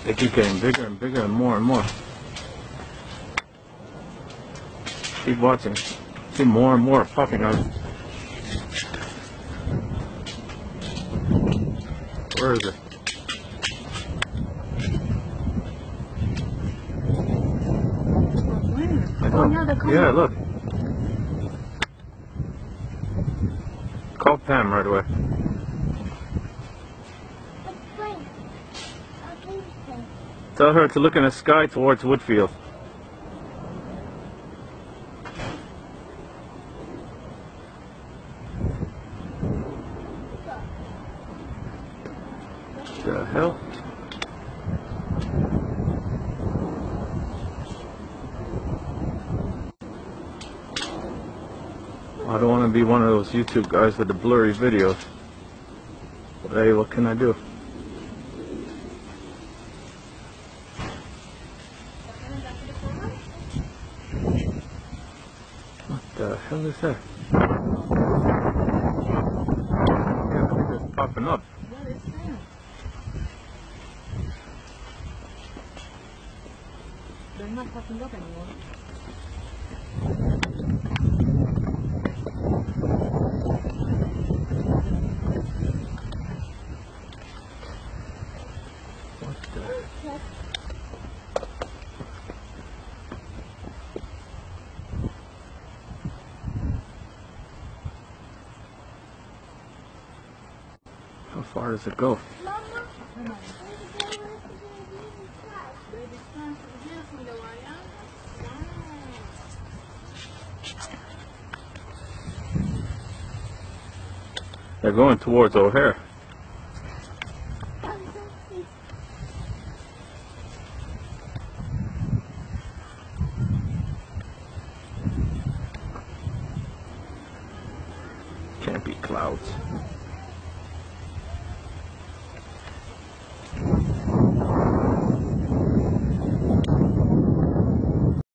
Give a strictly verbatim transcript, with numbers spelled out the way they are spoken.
They keep getting bigger and bigger and more and more. Keep watching. See more and more popping out. Where is it? Oh, yeah, they're coming. Yeah, look. Call Pam right away. Tell her to look in the sky towards Woodfield. What the hell? I don't want to be one of those YouTube guys with the blurry videos. But hey, what can I do? What the hell is that? Yeah, they're just popping up. What is that? They're not popping up anymore. What the? How far does it go? They're going towards O'Hare. Can't be clouds.